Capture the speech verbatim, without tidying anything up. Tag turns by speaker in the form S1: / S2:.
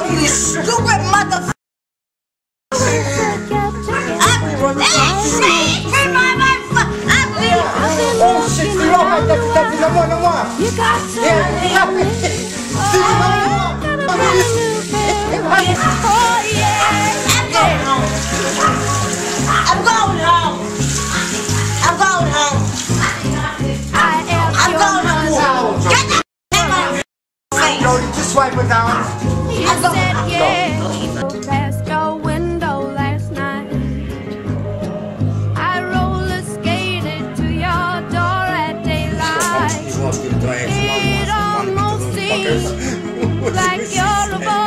S1: you stupid motherfucker.
S2: Oh shit, Steve, oh my God, that's no more, no more. Yeah, happy. Steve, no more.
S1: Oh yeah. I'm going home. I'm going home. I'm going home. Get the hell out.
S2: Jody, just swipe it down.
S3: You said yeah, past your window last night. I roller skated to your door at daylight. It almost seems like you're a boy.